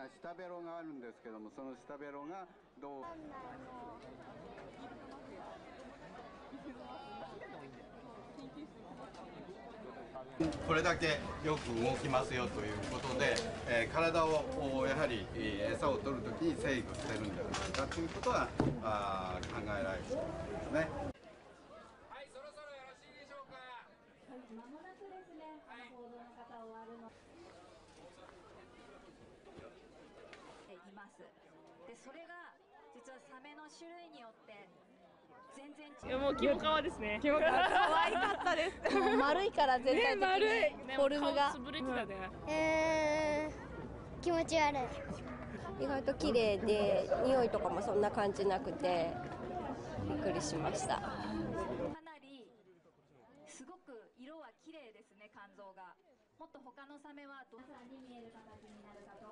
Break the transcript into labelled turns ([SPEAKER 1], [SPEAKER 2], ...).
[SPEAKER 1] 下ベロがあるんですけども、その下ベロがどう。これだけよく動きますよということで、体をやはり餌を取るときに制御してるんじゃないかということは考えられると思いますね。
[SPEAKER 2] はい、そろそろよろしいでしょうか。
[SPEAKER 3] はい、間もなくですね、報道の方終わるの。います。で、それが実はサメの種類によって全然違う。
[SPEAKER 4] いやもうキモカワですね。
[SPEAKER 5] 可愛かったです。もう丸いから全体的にフォルムが、
[SPEAKER 4] 顔潰れてたね。
[SPEAKER 6] 気持ち悪い。
[SPEAKER 5] 意外と綺麗で匂いとかもそんな感じなくてびっくりしました。
[SPEAKER 3] かなりすごく色は綺麗ですね、肝臓が。もっと他のサメはどんなに見える形になるかと